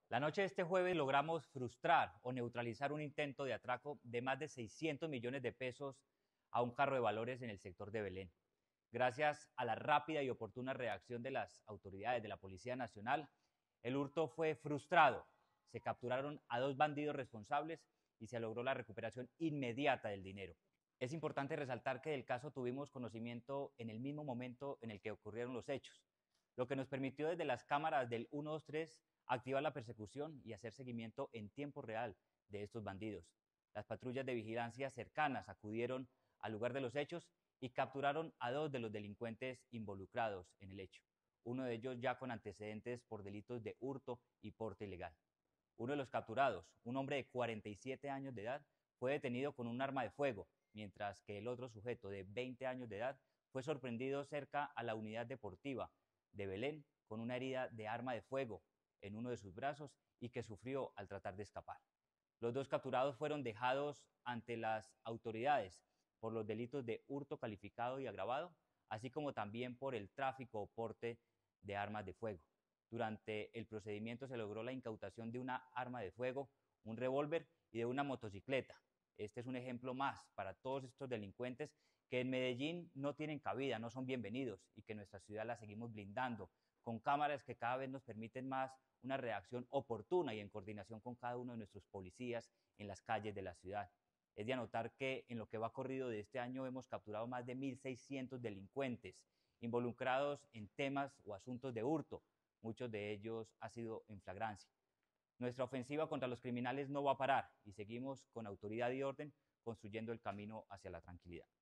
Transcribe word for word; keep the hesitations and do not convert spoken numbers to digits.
La noche de este jueves logramos frustrar o neutralizar un intento de atraco de más de seiscientos millones de pesos a un carro de valores en el sector de Belén. Gracias a la rápida y oportuna reacción de las autoridades de la Policía Nacional, el hurto fue frustrado, se capturaron a dos bandidos responsables y se logró la recuperación inmediata del dinero. Es importante resaltar que del caso tuvimos conocimiento en el mismo momento en el que ocurrieron los hechos, lo que nos permitió desde las cámaras del uno dos tres activar la persecución y hacer seguimiento en tiempo real de estos bandidos. Las patrullas de vigilancia cercanas acudieron al lugar de los hechos y capturaron a dos de los delincuentes involucrados en el hecho, uno de ellos ya con antecedentes por delitos de hurto y porte ilegal. Uno de los capturados, un hombre de cuarenta y siete años de edad, fue detenido con un arma de fuego, mientras que el otro sujeto de veinte años de edad fue sorprendido cerca a la unidad deportiva de Belén con una herida de arma de fuego en uno de sus brazos y que sufrió al tratar de escapar. Los dos capturados fueron dejados ante las autoridades por los delitos de hurto calificado y agravado, así como también por el tráfico o porte de armas de fuego. Durante el procedimiento se logró la incautación de una arma de fuego, un revólver y de una motocicleta. Este es un ejemplo más para todos estos delincuentes que en Medellín no tienen cabida, no son bienvenidos y que nuestra ciudad la seguimos blindando con cámaras que cada vez nos permiten más una reacción oportuna y en coordinación con cada uno de nuestros policías en las calles de la ciudad. Es de anotar que en lo que va corrido de este año hemos capturado más de mil seiscientos delincuentes involucrados en temas o asuntos de hurto. Muchos de ellos han sido en flagrancia. Nuestra ofensiva contra los criminales no va a parar y seguimos con autoridad y orden construyendo el camino hacia la tranquilidad.